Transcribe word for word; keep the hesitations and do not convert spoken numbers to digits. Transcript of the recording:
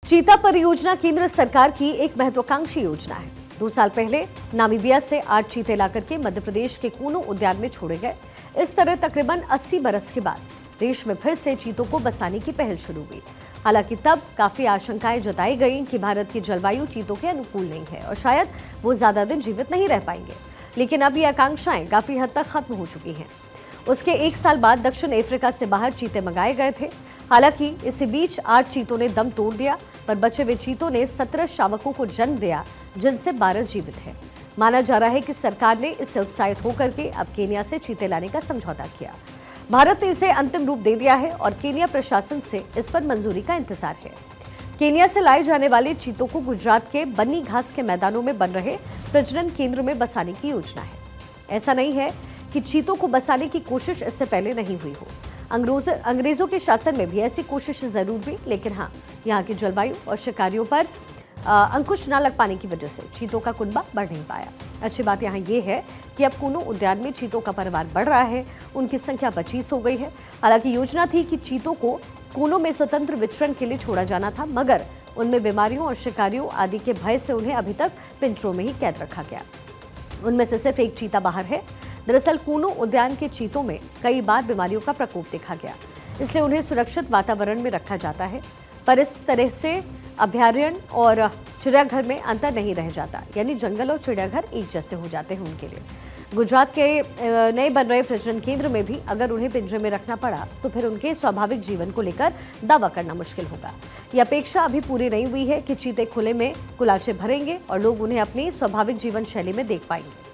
चीता परियोजना केंद्र सरकार की एक महत्वाकांक्षी योजना है। दो साल पहले नामीबिया से आठ चीते लाकर के मध्य प्रदेश के कूनो उद्यान में छोड़े गए। इस तरह तकरीबन अस्सी बरस के बाद देश में फिर से चीतों को बसाने की पहल शुरू हुई। हालांकि तब काफी आशंकाएं जताई गई कि भारत की जलवायु चीतों के अनुकूल नहीं है और शायद वो ज्यादा दिन जीवित नहीं रह पाएंगे। लेकिन अब ये आकांक्षाएं काफी हद तक खत्म हो चुकी हैं। उसके एक साल बाद दक्षिण अफ्रीका से बाहर चीते मंगाए गए थे। हालांकि इसी बीच आठ चीतों ने दम तोड़ दिया, पर बचे हुए चीतों ने सत्रह शावकों को जन्म दिया, जिनसे बारह जीवित हैं। माना जा रहा है कि सरकार ने इससे उत्साहित होकर के अब केन्या से चीते लाने का समझौता किया। भारत ने इसे अंतिम रूप दे दिया है और केन्या प्रशासन से इस पर मंजूरी का इंतजार है। केन्या से लाए जाने वाले चीतों को गुजरात के बन्नी घास के मैदानों में बन रहे प्रजनन केंद्र में बसाने की योजना है। ऐसा नहीं है कि चीतों को बसाने की कोशिश इससे पहले नहीं हुई हो। अंग्रेजों अंग्रेजों के शासन में भी ऐसी कोशिश जरूर हुई, लेकिन हाँ, यहाँ की जलवायु और शिकारियों पर आ, अंकुश न लग पाने की वजह से चीतों का कुनबा बढ़ नहीं पाया। अच्छी बात यहाँ ये है कि अब कूनो उद्यान में चीतों का परिवार बढ़ रहा है। उनकी संख्या पच्चीस हो गई है। हालांकि योजना थी कि चीतों को कूनो में स्वतंत्र विचरण के लिए छोड़ा जाना था, मगर उनमें बीमारियों और शिकारियों आदि के भय से उन्हें अभी तक पिंजरों में ही कैद रखा गया। उनमें से सिर्फ एक चीता बाहर है। दरअसल कूनो उद्यान के चीतों में कई बार बीमारियों का प्रकोप देखा गया, इसलिए उन्हें सुरक्षित वातावरण में रखा जाता है। पर इस तरह से अभयारण्य और चिड़ियाघर में अंतर नहीं रह जाता, यानी जंगल और चिड़ियाघर एक जैसे हो जाते हैं उनके लिए। गुजरात के नए बन रहे प्रजनन केंद्र में भी अगर उन्हें पिंजरे में रखना पड़ा तो फिर उनके स्वाभाविक जीवन को लेकर दावा करना मुश्किल होगा। यह अपेक्षा अभी पूरी नहीं हुई है कि चीते खुले में कुलाचे भरेंगे और लोग उन्हें अपनी स्वाभाविक जीवन शैली में देख पाएंगे।